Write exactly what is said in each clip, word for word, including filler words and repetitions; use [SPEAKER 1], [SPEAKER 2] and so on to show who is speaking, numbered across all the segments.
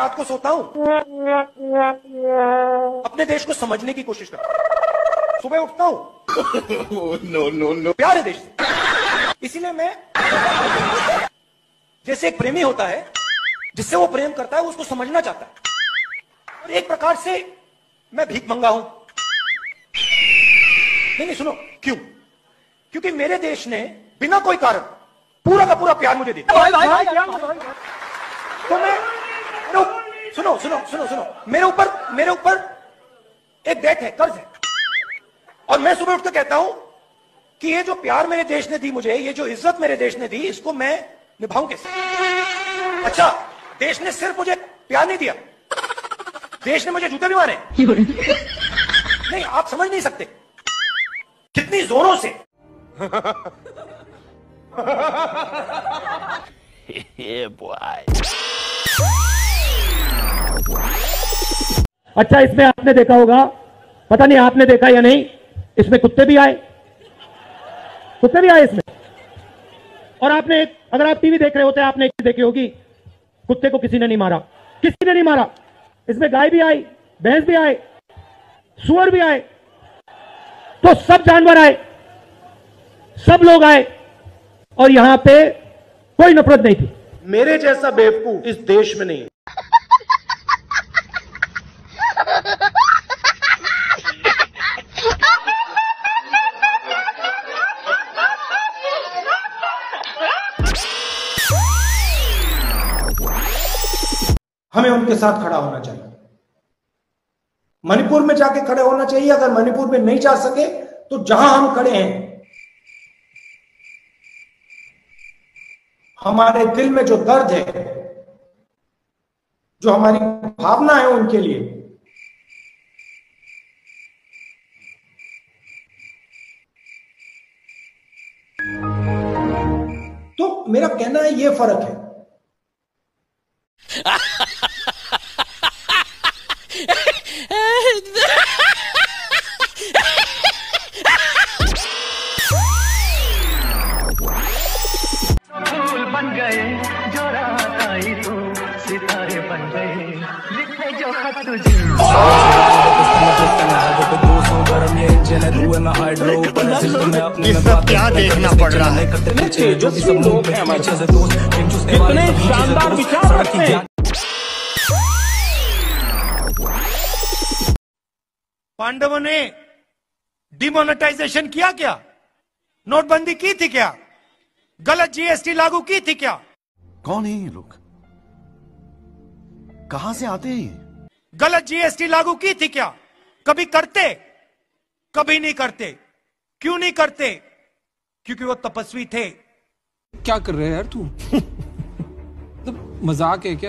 [SPEAKER 1] रात को सोता हूं, अपने देश को समझने की कोशिश करता हूं, सुबह उठता हूं, नो नो नो प्यार है देश से। इसीलिए मैं, जैसे एक प्रेमी होता है जिससे वो प्रेम करता है, वो उसको समझना चाहता है, और एक प्रकार से मैं भीख मंगा हूं। नहीं नहीं सुनो, क्यों? क्योंकि मेरे देश ने बिना कोई कारण पूरा का पूरा प्यार मुझे दिया। तो मैं, सुनो सुनो सुनो सुनो मेरे ऊपर मेरे ऊपर एक डेट है, कर्ज है, और मैं सुबह उठकर कहता हूं कि ये जो प्यार मेरे देश ने दी मुझे, ये जो इज्जत मेरे देश ने दी, इसको मैं निभाऊं कैसे? अच्छा, देश ने सिर्फ मुझे प्यार नहीं दिया, देश ने मुझे जूते भी मारे। नहीं, आप समझ नहीं सकते कितनी जोरों से।
[SPEAKER 2] Yeah, boy.
[SPEAKER 3] अच्छा, इसमें आपने देखा होगा, पता नहीं आपने देखा या नहीं, इसमें कुत्ते भी आए, कुत्ते भी आए इसमें। और आपने, अगर आप टीवी देख रहे होते, आपने एक चीज देखी होगी, कुत्ते को किसी ने नहीं मारा, किसी ने नहीं मारा। इसमें गाय भी आई, भैंस भी आए, सुअर भी आए, तो सब जानवर आए, सब लोग आए, और यहां पे कोई नफरत नहीं थी।
[SPEAKER 1] मेरे जैसा बेवकूफ इस देश में नहीं है। हमें उनके साथ खड़ा होना चाहिए, मणिपुर में जाके खड़े होना चाहिए। अगर मणिपुर में नहीं जा सके तो जहां हम खड़े हैं, हमारे दिल में जो दर्द है, जो हमारी भावना है उनके लिए, तो मेरा कहना है ये फर्क है।
[SPEAKER 4] बन गए जो रात आई तो सितारे बन गए, लिखे जो खत तुझे।
[SPEAKER 5] ये सब क्या देखना पड़ रहा है?
[SPEAKER 3] तेजस्वी लोग हैं हमारे साथ, कितने शानदार विचार रखते हैं।
[SPEAKER 1] पांडवों ने डिमोनेटाइजेशन किया क्या? नोटबंदी की थी क्या? गलत जीएसटी लागू की थी क्या?
[SPEAKER 2] कौन है ये लोग? कहां से आते हैं ये?
[SPEAKER 1] गलत जीएसटी लागू की थी क्या? कभी करते, कभी नहीं करते। क्यों नहीं करते? क्योंकि वो तपस्वी थे।
[SPEAKER 6] क्या कर रहे हैं यार तू? तो मजाक है क्या?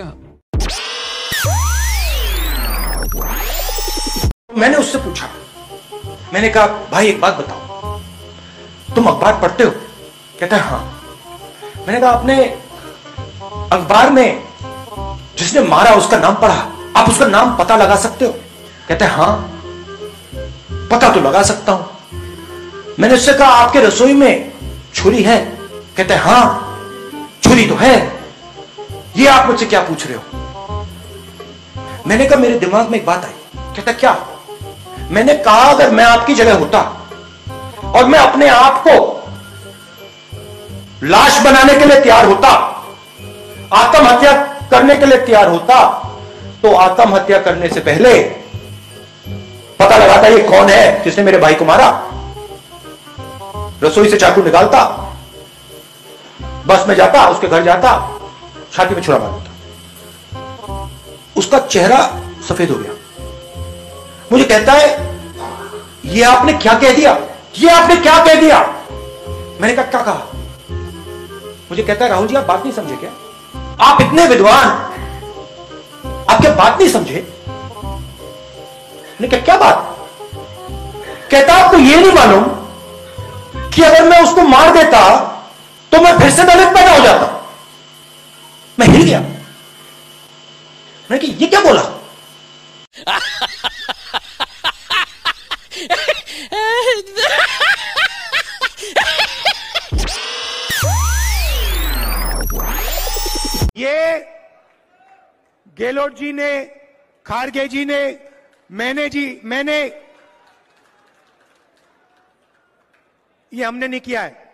[SPEAKER 1] मैंने उससे पूछा, मैंने कहा भाई एक बात बताओ, तुम अखबार पढ़ते हो? कहता है हाँ। मैंने कहा आपने अखबार में जिसने मारा उसका नाम पढ़ा, आप उसका नाम पता लगा सकते हो? कहते हैं हाँ, पता तो लगा सकता हूं। मैंने उससे कहा आपके रसोई में छुरी है? कहते हैं हाँ, छुरी तो है। ये आप मुझसे क्या पूछ रहे हो? मैंने कहा मेरे दिमाग में एक बात आई। कहता क्या? मैंने कहा अगर मैं आपकी जगह होता और मैं अपने आप को लाश बनाने के लिए तैयार होता, आत्महत्या करने के लिए तैयार होता, तो आत्महत्या करने से पहले पता लगाता ये कौन है जिसने मेरे भाई को मारा, रसोई से चाकू निकालता, बस में जाता, उसके घर जाता, छाती में छुरा मार देता। उसका चेहरा सफेद हो गया। मुझे कहता है ये आपने क्या कह दिया? ये आपने क्या कह दिया? मैंने कहा क्या कहा? मुझे कहता है राहुल जी आप बात नहीं समझे क्या? आप इतने विद्वान, आप क्या बात नहीं समझे? मैंने कहा क्या बात? कहता आपको ये नहीं मालूम कि अगर मैं उसको मार देता तो मैं फिर से दलित पैदा हो जाता। मैं हिल गया। मैंने कहा ये क्या बोला? ये गेहलोत जी ने, खारगे जी ने, मैंने जी मैंने ये हमने नहीं किया है।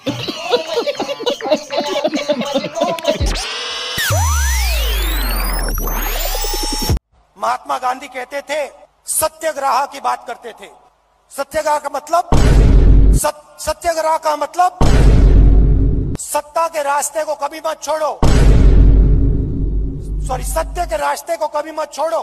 [SPEAKER 1] महात्मा गांधी कहते थे सत्याग्रह की बात करते थे। सत्याग्रह का मतलब सत, सत्याग्रह का मतलब सत्ता के रास्ते को कभी मत छोड़ो, सॉरी सत्य के रास्ते को कभी मत छोड़ो।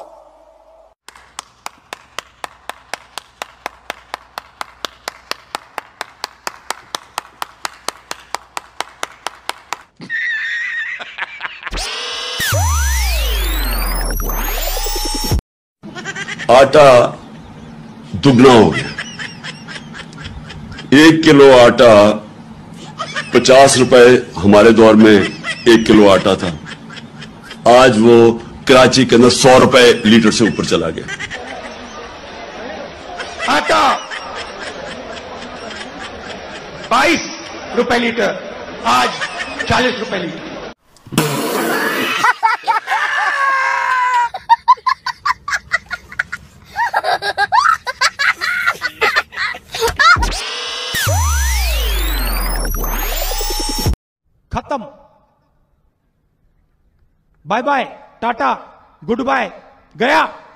[SPEAKER 7] आटा दुगना हो गया। एक किलो आटा पचास रुपए हमारे दौर में एक किलो आटा था, आज वो कराची के अंदर सौ रुपए लीटर से ऊपर चला गया।
[SPEAKER 1] आटा बाईस रुपए लीटर, आज चालीस रुपए लीटर। खत्म, bye bye, tata, goodbye, गया।